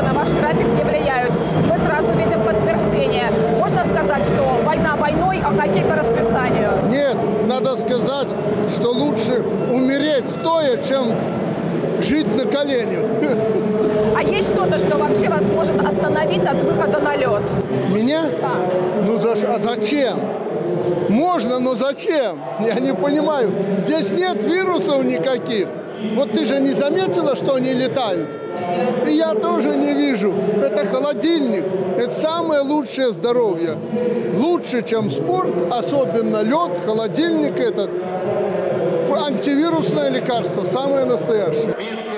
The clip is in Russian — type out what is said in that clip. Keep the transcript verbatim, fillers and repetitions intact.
на ваш график не влияют. Мы сразу видим подтверждение. Можно сказать, что война войной, а хоккей по расписанию? Нет, надо сказать, что лучше умереть стоя, чем жить на коленях. А есть что-то, что вообще вас может остановить от выхода на лед? Меня? Да. Ну за, а зачем? Можно, но зачем? Я не понимаю. Здесь нет вирусов никаких. Вот ты же не заметила, что они летают? И я тоже не вижу. Это холодильник. Это самое лучшее здоровье. Лучше, чем спорт, особенно лед, холодильник этот. Антивирусное лекарство, самое настоящее.